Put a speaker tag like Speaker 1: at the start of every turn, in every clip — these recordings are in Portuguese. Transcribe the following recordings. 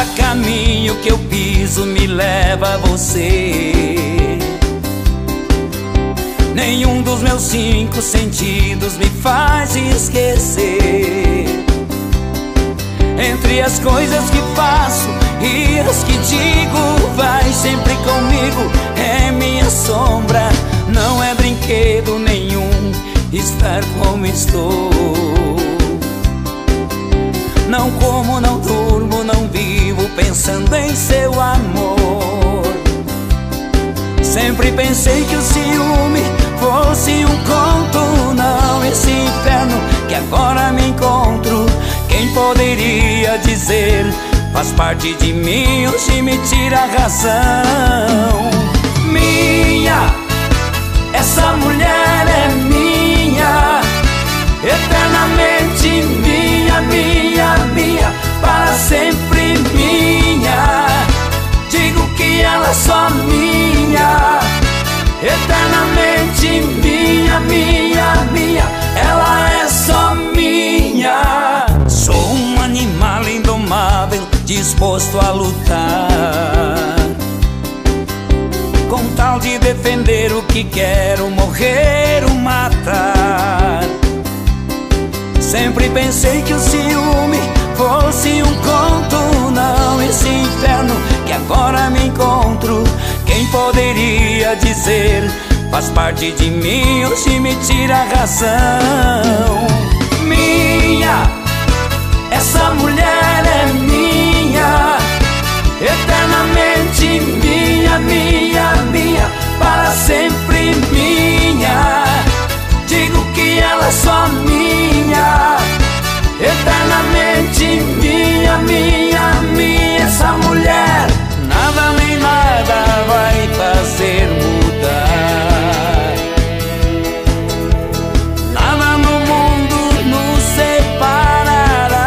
Speaker 1: Cada caminho que eu piso me leva a você. Nenhum dos meus 5 sentidos me faz esquecer. Entre as coisas que faço e as que digo, vai sempre comigo, é minha sombra. Não é brinquedo nenhum estar como estou. Não como, não durmo, não vivo pensando em seu amor. Sempre pensei que o ciúme fosse um conto, não esse inferno que agora me encontro. Quem poderia dizer, faz parte de mim, hoje me tira a razão. Minha, essa mulher é minha, eternamente minha, minha, minha, para sempre minha. Digo que ela é só minha, eternamente minha, minha, minha, ela é só minha. Sou um animal indomável, disposto a lutar, com tal de defender o que quero, morrer ou matar. Sempre pensei que o ciúme fosse um conto, não esse inferno que agora me encontro. Quem poderia dizer, faz parte de mim, hoje me tira a razão. Minha, essa mulher é minha, eternamente minha, minha, minha, para sempre minha. Digo que ela é só minha, eternamente minha, minha, minha. Essa mulher nada nem nada vai fazer mudar. Nada no mundo nos separará.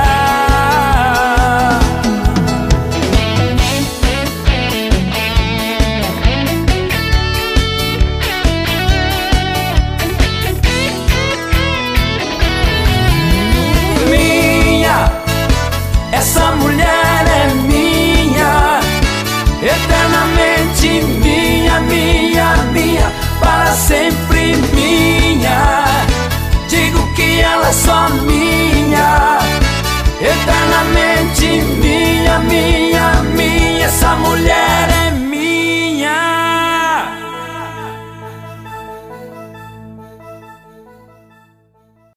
Speaker 1: Minha, essa mulher é minha, eternamente minha, minha, minha, para sempre minha. Digo que ela é só minha, eternamente minha.